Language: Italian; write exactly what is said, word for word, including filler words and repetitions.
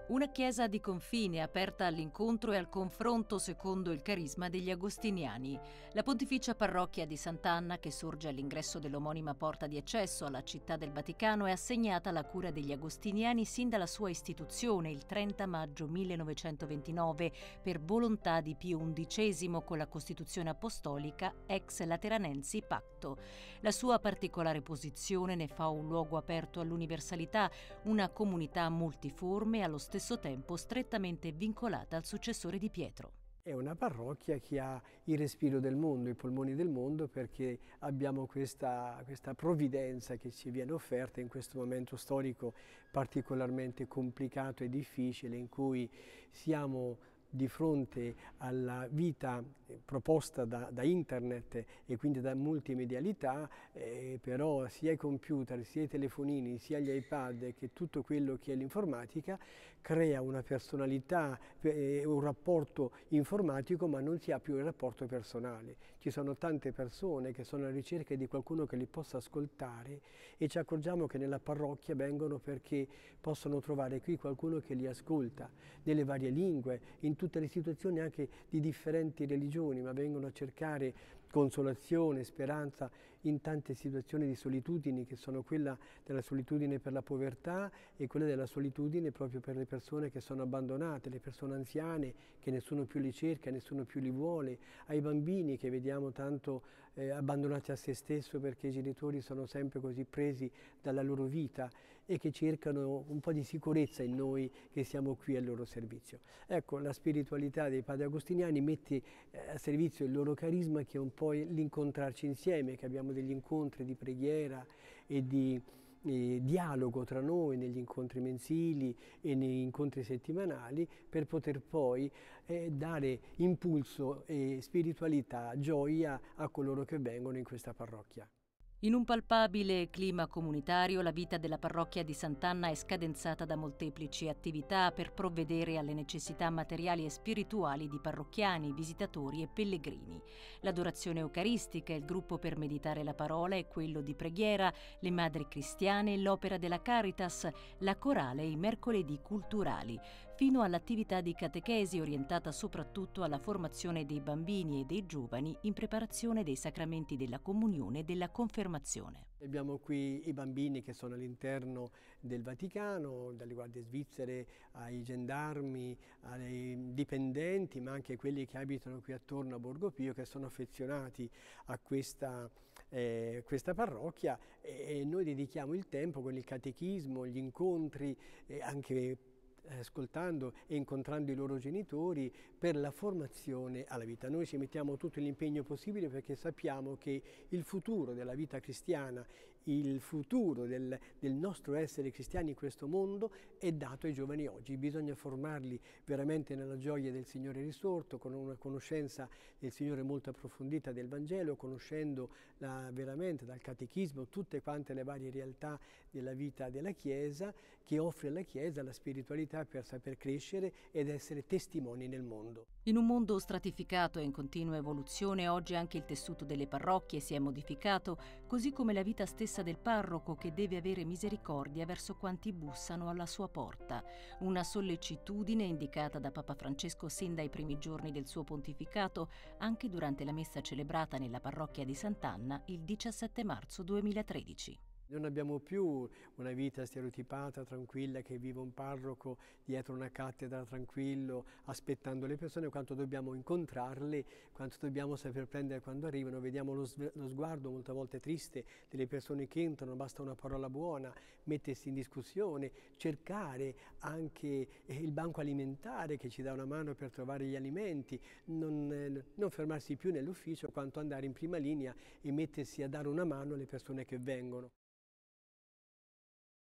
Una chiesa di confine aperta all'incontro e al confronto secondo il carisma degli agostiniani. La Pontificia Parrocchia di Sant'Anna, che sorge all'ingresso dell'omonima porta di accesso alla città del Vaticano, è assegnata alla cura degli agostiniani sin dalla sua istituzione il trenta maggio millenovecentoventinove per volontà di Pio undicesimo con la Costituzione Apostolica ex Lateranensi Pacto. La sua particolare posizione ne fa un luogo aperto all'universalità, una comunità multiforme allo stesso tempo strettamente vincolata al successore di Pietro. È una parrocchia che ha il respiro del mondo, i polmoni del mondo, perché abbiamo questa, questa provvidenza che ci viene offerta in questo momento storico particolarmente complicato e difficile, in cui siamo di fronte alla vita proposta da, da internet e quindi da multimedialità, eh, però sia i computer, sia i telefonini, sia gli iPad che tutto quello che è l'informatica crea una personalità, eh, un rapporto informatico, ma non si ha più il rapporto personale. Ci sono tante persone che sono alla ricerca di qualcuno che li possa ascoltare e ci accorgiamo che nella parrocchia vengono perché possono trovare qui qualcuno che li ascolta nelle varie lingue, in tutte le situazioni anche di differenti religioni, ma vengono a cercare consolazione, speranza in tante situazioni di solitudine, che sono quella della solitudine per la povertà e quella della solitudine proprio per le persone che sono abbandonate, le persone anziane che nessuno più li cerca, nessuno più li vuole, ai bambini che vediamo tanto eh, abbandonati a se stesso perché i genitori sono sempre così presi dalla loro vita e che cercano un po' di sicurezza in noi che siamo qui al loro servizio. Ecco, la spiritualità dei padri agostiniani mette eh, a servizio il loro carisma, che è un po' l'incontrarci insieme, che abbiamo degli incontri di preghiera e di eh, dialogo tra noi negli incontri mensili e negli incontri settimanali, per poter poi eh, dare impulso e spiritualità, gioia a coloro che vengono in questa parrocchia. In un palpabile clima comunitario, la vita della parrocchia di Sant'Anna è scadenzata da molteplici attività per provvedere alle necessità materiali e spirituali di parrocchiani, visitatori e pellegrini. L'adorazione eucaristica, il gruppo per meditare la parola e quello di preghiera, le madri cristiane, l'opera della Caritas, la corale e i mercoledì culturali, fino all'attività di catechesi orientata soprattutto alla formazione dei bambini e dei giovani in preparazione dei sacramenti della comunione e della confermazione. Abbiamo qui i bambini che sono all'interno del Vaticano, dalle guardie svizzere ai gendarmi, ai dipendenti, ma anche quelli che abitano qui attorno a Borgo Pio, che sono affezionati a questa, eh, questa parrocchia, e noi dedichiamo il tempo con il catechismo, gli incontri, eh, anche ascoltando e incontrando i loro genitori, per la formazione alla vita. Noi ci mettiamo tutto l'impegno possibile perché sappiamo che il futuro della vita cristiana, il futuro del, del nostro essere cristiani in questo mondo è dato ai giovani oggi. Bisogna formarli veramente nella gioia del Signore risorto, con una conoscenza del Signore molto approfondita del Vangelo, conoscendo la, veramente dal catechismo tutte quante le varie realtà della vita della Chiesa, che offre alla Chiesa la spiritualità per saper crescere ed essere testimoni nel mondo. In un mondo stratificato e in continua evoluzione, oggi anche il tessuto delle parrocchie si è modificato, così come la vita stessa del parroco, che deve avere misericordia verso quanti bussano alla sua porta. Una sollecitudine indicata da Papa Francesco sin dai primi giorni del suo pontificato, anche durante la messa celebrata nella parrocchia di Sant'Anna il diciassette marzo duemilatredici. Non abbiamo più una vita stereotipata, tranquilla, che vive un parroco dietro una cattedra tranquillo, aspettando le persone, quanto dobbiamo incontrarle, quanto dobbiamo saper prendere quando arrivano. Vediamo lo, lo sguardo molte volte triste delle persone che entrano, basta una parola buona, mettersi in discussione, cercare anche il banco alimentare che ci dà una mano per trovare gli alimenti, non, eh, non fermarsi più nell'ufficio, quanto andare in prima linea e mettersi a dare una mano alle persone che vengono.